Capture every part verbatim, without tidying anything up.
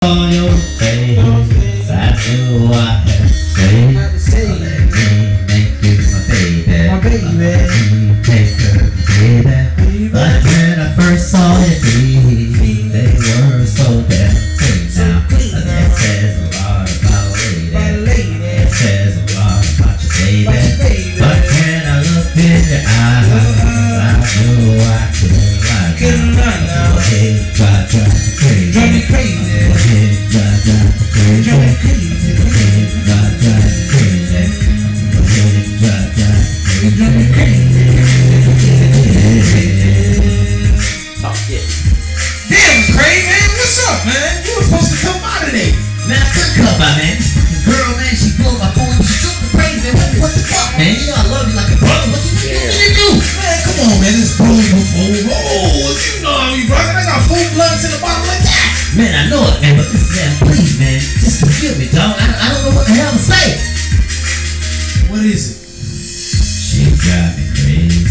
On your face, I knew I had to say, let me make you my baby. My baby. Let me take her, baby. But when I first saw your feet, they were so damn clean now. That says a lot about a lady. That says a lot about your baby. But when I looked in your eyes, I knew I couldn't lie. Couldn't lie now. Go ahead, drive, drive me crazy. Drive me crazy. Go ahead, drive, drive me crazy. Drive me crazy. Go ahead, drive, drive me crazy. Go ahead, drive, drive me crazy. Oh, yeah. Damn, Craig, man, what's up, man? You were supposed to come by today. Man, I couldn't come by, man. This fucking girl, man, she blew my phone. She took me crazy. What, what the fuck, man? You know I love you like a brother. What you yeah. What you do? Man, come on, man. This boom before. Oh, you know how we rockin'. I got four blunts in the bottle like that. Man, I know it, man, but listen, man, please, man, just forgive me, dog. I, I don't know what the hell to say. What is it? She drive me crazy.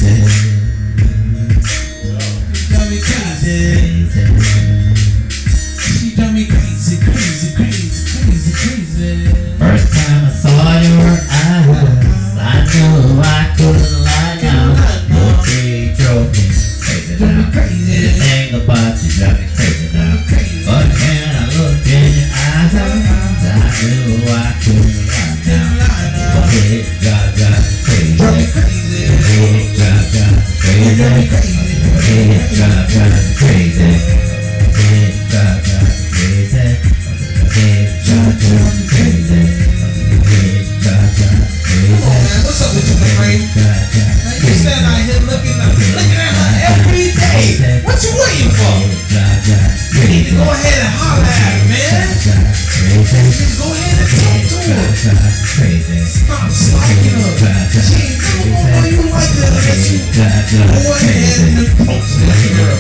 She drive me crazy. She drive me crazy, crazy, crazy, crazy, crazy. First time I saw your eyes, I knew I couldn't lie now. Your big drove me crazy now. Anything about you drive me crazy now. But when I looked in your eyes, I knew I couldn't lie now. Go ahead, drive, drive me crazy. Go ahead, drive, drive me crazy. Go ahead, drive, drive me crazy. Go ahead, drive, drive me crazy. Go ahead, drive, drive me crazy. Go ahead, drive, drive me crazy. Come on, man. What's up with you, Craig? Man, you stand out here looking, looking at her every day. What you waiting for? You need to go ahead and holler at her, man. Just go ahead and talk to her. Stop slacking up. She ain't never gonna know you like that unless you go ahead and approach that girl.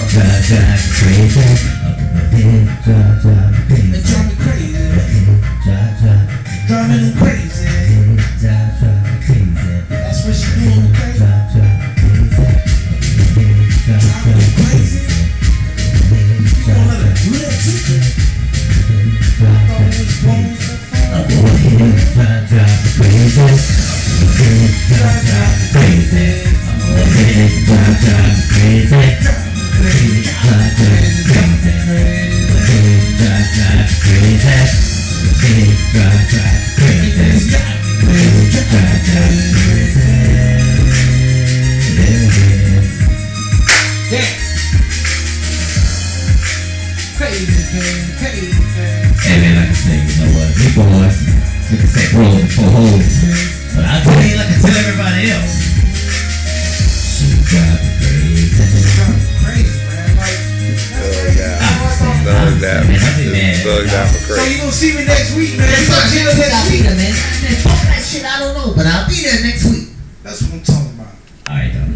It drive me crazy. Driving me crazy. That's what she doing, crazy. Driving me crazy. You gonna let her do that too? I thought it was wrong. Drive, drive me crazy. Drive, drive me crazy. Drive, drive me crazy. Drive, drive me crazy. Drive, drive me crazy. Drive, drive me crazy. Drive, drive me crazy. Yeah. Crazy, crazy, crazy. Hey man, like I say, you know what? We boys, we can say bro before hoes. But I'll tell you like I tell everybody else. She drive me crazy. Crazy, man. Like, Thug out. I understand. I Thug understand, out. man. I be mad. Thug out for so crazy. you gonna see me next week, man? That's You fine. gonna see Next us week I'll next be week? there, man. Man, fuck that shit, I don't know. But I'll be there next week. That's what I'm talking about. Alright, dog.